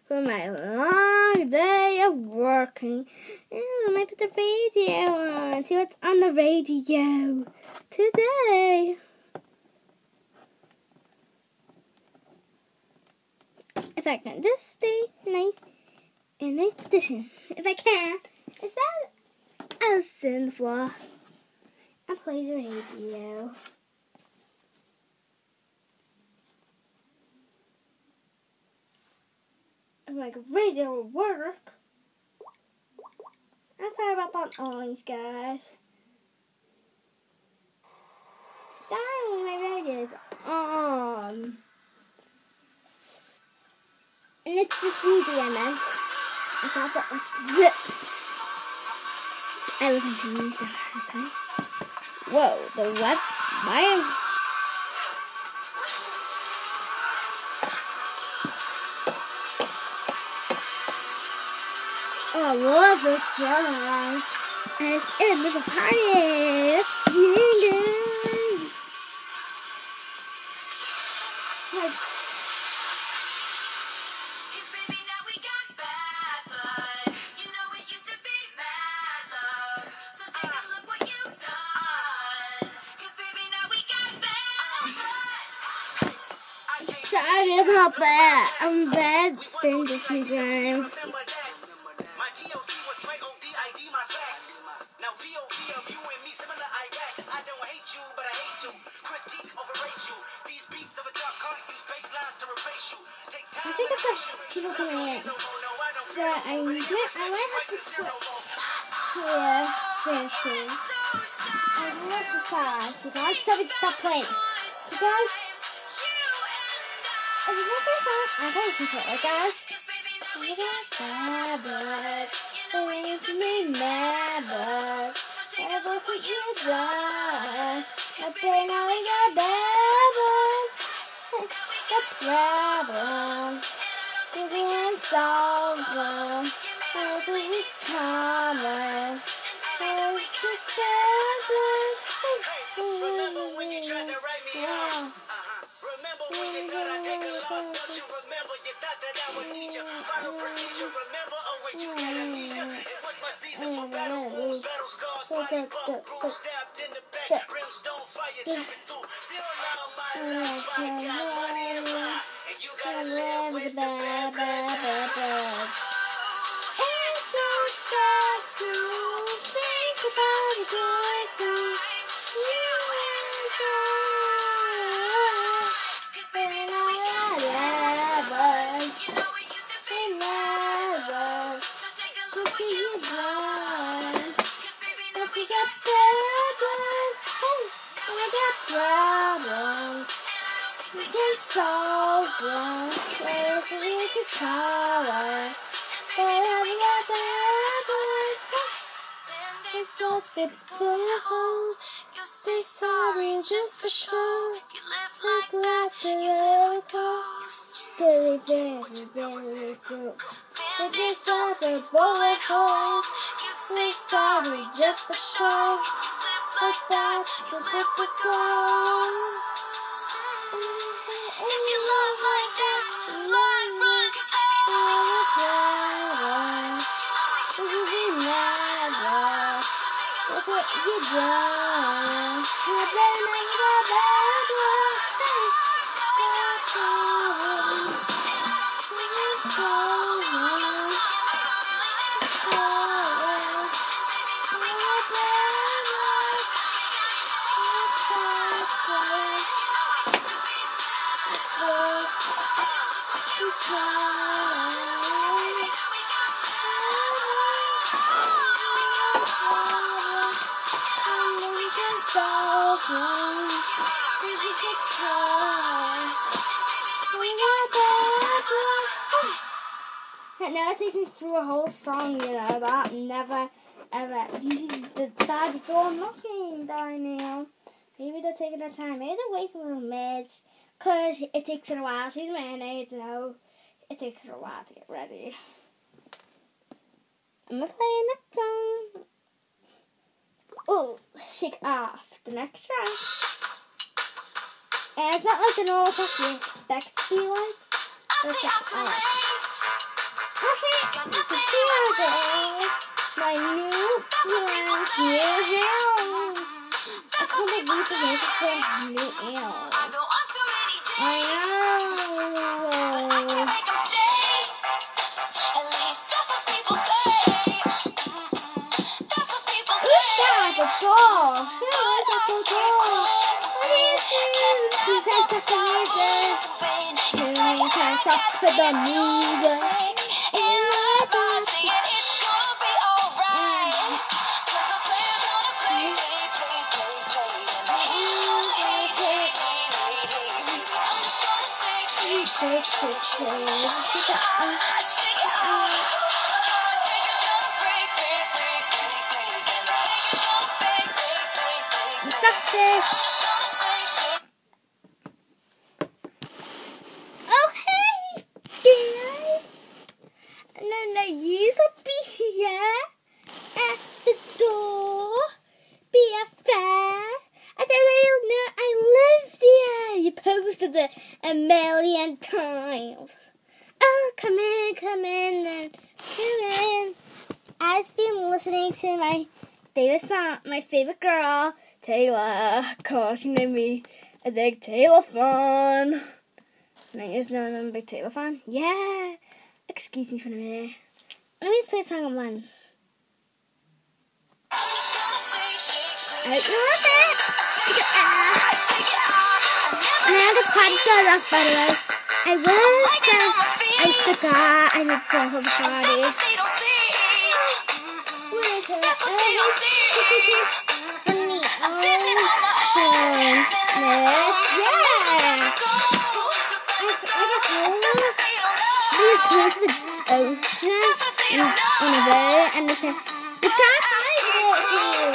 for my long day of working. I might put the radio on. See what's on the radio today. If I can just stay nice in a nice position. If I can, is that Alison Flaw? And play the radio. I'm like, radio will work. I'm sorry about that noise, guys. Darling, my radio is on. And it's the CD I meant. I thought that like this. I look like she used that all the time. Whoa, the what? Why? Oh, I love this song. And it's in the party. Let's sing it. Like, sorry about that. I'm bad thing sometimes. I think I've got people coming in. So I might have to switch to dancing. I love the song. So guys, stop playing. So guys, if you like this song, I'm going to listen to it, guys. You got bad blood. It makes me mad, but I look what you've done. I think now we got bad blood. The problem, we can solve them. How do we common? How we can remember when you tried to write me off? Remember when you thought I'd take a loss? Don't you remember you thought that I would need you? Final procedure, remember? Oh wait, you got amnesia. It was my season for battle wounds, battle scars, body bump, bruise, stabbed in the back, brimstone fire jumping through. Still love my life, I got money in my, and you gotta live with the bad, bad, bad, bad. It's so sad to think about the good times. We can solve them, if we could call us. But having a bad blood, it's don't fix bullet holes. You say sorry just for show. You live like that, you live with ghosts. Billy Billy Blue. It gets stuff for bullet holes. You say sorry just for show. Like that, you live with ghosts. If you love like that, run, 'cause baby, you'll be mad, look what you done. You're blaming the bad ones. It never takes me through a whole song, you know that. Never, ever. Do you see the dad's door knocking down now? Maybe they're taking their time. Maybe they're waiting for the mid. Because it takes her a while. She's mayonnaise, so it takes her a while to get ready. I'm going to play the next song. Oh, shake off the next track. And it's not like the normal track you expect to be like. I say I'm too late. My new friends, new house. I can't believe the music for new house. I know. Who's that at the door? Who is at the door? Who turns up the music? Who turns up to the music? In my body. Shake, shake, shake, shake it Stop this. Oh, hey, guys. No, you'll be here at the door. Be a fair. I don't know I lived here. You posted it a million times. Oh, come in, then come in. I've been listening to my favorite song, my favorite girl, Taylor. Of course, you know me, a big Taylor fan. And I just know I'm a big Taylor fan. Yeah. Excuse me for a minute. Let me just play a song on one. I love it. I had a party started off, by the way. I forgot I need to start for the party. We just came to the ocean on a boat, and they said, "We got my boat here."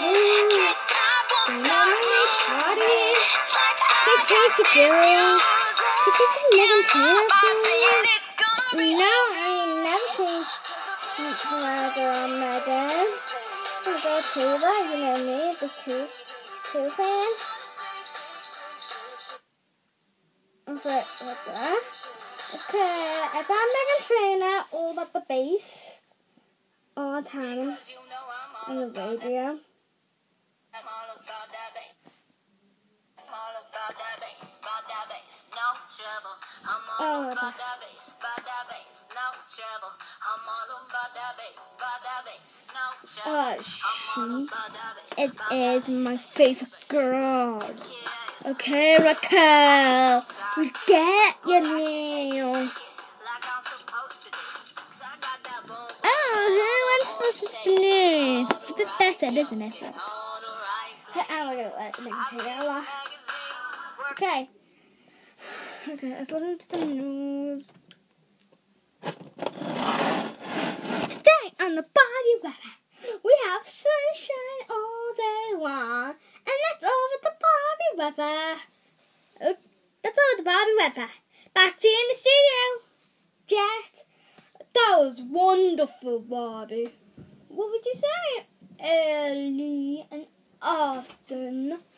Take your girls. Did you never tell me? No, I never changed my girl Megan. My girl Taylor, you know me, the two fan. I was like, what that? Okay, I found Megan Trainor all at the base all the time on the radio. She is my favorite girl. Okay, Raquel, we get you now. Oh, who wants to listen to the news? It's a bit better, isn't it? I'm going to let them take it off. Okay, let's listen to the news. Today on the body weather, we have sunshine all day long, and that's all with the Barbie weather. Oh, that's all with the Barbie weather. Back to you in the studio, Jet. That was wonderful, Barbie. What would you say, Ellie and Austin?